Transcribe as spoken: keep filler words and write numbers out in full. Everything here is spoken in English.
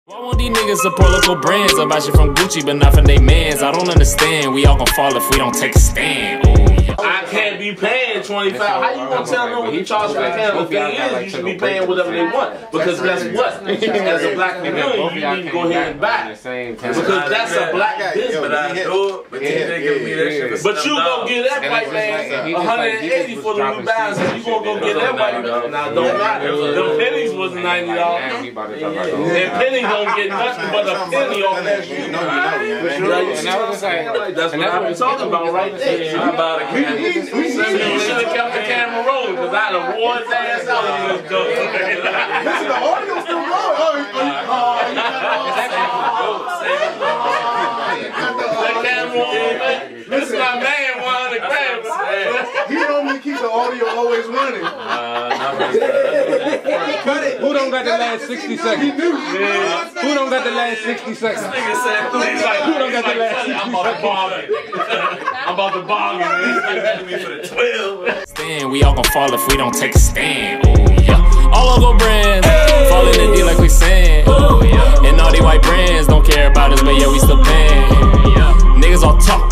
Why won't these niggas support local brands? I buy shit from Gucci, but not from they mans. I don't understand. We all gon' fall if we don't take a stand. Ooh, yeah. I can't be paying twenty-five. How you gonna tell them what you charge for the camera? The thing is, you should be paying whatever they want. Because guess what? As a black community, you need to go ahead and buy it. Because that's a black business. But I do it. But you ain't giving me that shit. But you gonna get that white man one hundred eighty for the New Balance, and you gonna go get that white man. Now don't matter. Them pennies was ninety dollars. And pennies don't get nothing but a penny off that shoe. That's what I've been talking about right there. How about it? You should have kept the camera rolling, because I'd have wore his ass out in this joke. Listen, the audio's still rolling. Oh, you That camera on, man. This is my man, one hundred grams. He normally keep the audio always running. Who don't got the last sixty seconds? Who don't got the last sixty seconds? Nigga said, please, like, Who don't got the last sixty I'm about to bargain. I'm about to bargain. He's for the twelve. Stand, we all gon' fall if we don't take a stand. Ooh, yeah. All local brands, fall in the deal like we saying. Ooh, yeah. And all these white brands don't care about us, but yeah, we still paying. Yeah. Niggas all talk.